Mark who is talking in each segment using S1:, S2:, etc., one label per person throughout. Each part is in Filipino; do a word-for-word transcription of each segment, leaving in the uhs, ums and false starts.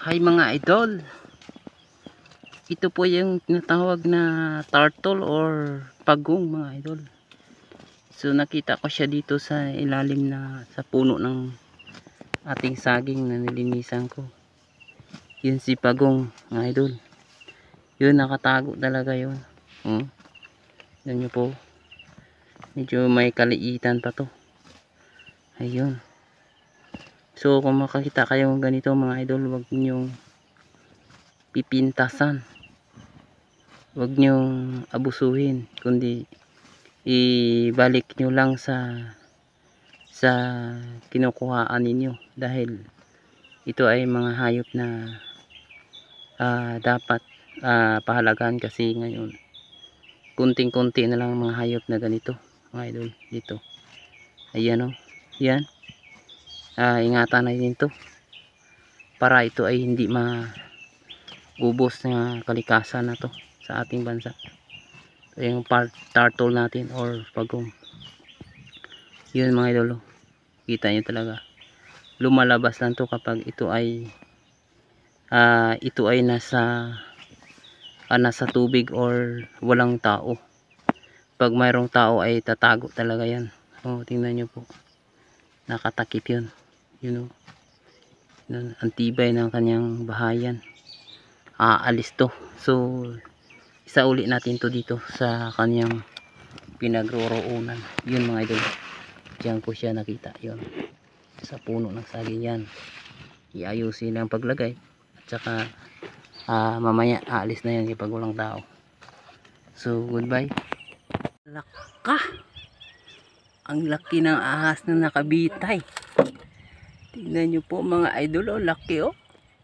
S1: Hi mga idol, ito po yung tinatawag na turtle or pagong mga idol. So nakita ko siya dito sa ilalim na sa puno ng ating saging na nilinisan ko. Yun si pagong mga idol, yun nakatago talaga yun. hmm. Yan nyo po, medyo may kaliitan pa to. Ayun. So kung makakita kayo ganito mga idol, wag nyong pipintasan, wag nyong abusuhin, kundi ibalik nyo lang sa sa kinukuhaan ninyo, dahil ito ay mga hayop na uh, dapat uh, pahalagaan, kasi ngayon kunting kunti na lang mga hayop na ganito mga idol dito. Ayan o, yan. Uh, ingatan natin ito para ito ay hindi maubos ng kalikasan na to sa ating bansa. Ito yung part turtle natin or pagong. Yun mga idolo, kita nyo talaga lumalabas lang to kapag ito ay uh, ito ay nasa uh, nasa tubig or walang tao. Pag mayroong tao ay tatago talaga yan. O, tingnan nyo po, nakatakip yun. You know, ang tibay ng kanyang bahayan. Aalis to. So isa uli natin to dito sa kanyang pinagroroonan. Yun mga idol, diyan ko siya nakita, yun sa puno ng saging. Yan, iayusin ang paglagay at saka uh, mamaya aalis na yan kapag walang tao. So goodbye. Laka, ang laki ng ahas na nakabitay. Tingnan nyo po mga idol, oh, laki oh.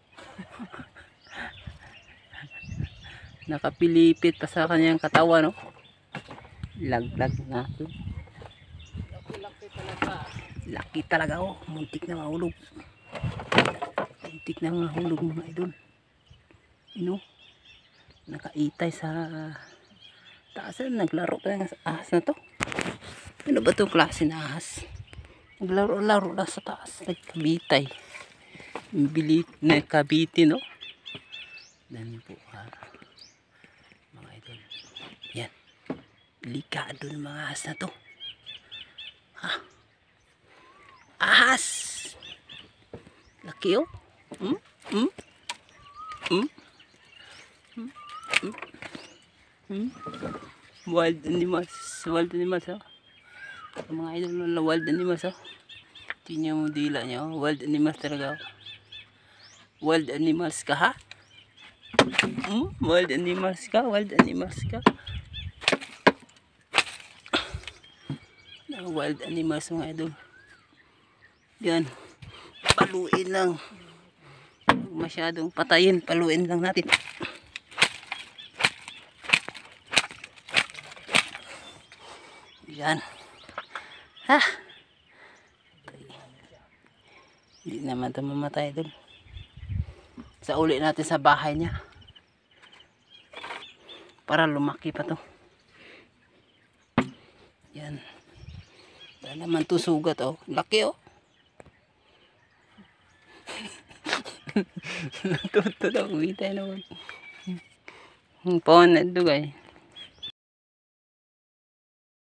S1: Nakapilipit pa sa kanyang katawan, oh. Laglag natin. Laki talaga. Laki talaga, oh. Muntik na mahulog. Muntik na mahulog mga idol. You know, nakaitay sa taas. Naglaro pa ng ahas na to. Ano ba itong klase na ahas? Naglaro-laro lang sa taas. Nagkabitay. Bilit na kabitin, no? Dami po, ha? Mga idol. Yan. Delikado ng mga ahas na to. Ha? Ahas! Laki, oh. Hmm? Hmm? Hmm? Hmm? Hmm? Hmm? Wild animals. Wild animals, oh. Mga idol na wild animals, oh. Tingnan mo dila niya, oh. Wild animals talaga, oh. Wild animals ka, ha? Hmm? Wild animals ka? Wild animals ka? Na wild animals mga idol. Yan. Paluin lang. Masyadong patayin, paluin lang natin. Yan. Ha? Hindi naman ito mamatay doon. Sa uli natin sa bahay niya. Para lumaki pa to. Yan. Dahil naman ito sugat, oh. Laki, oh. Natuto daw. Uwi tayo naman. Pawon na ito, guys.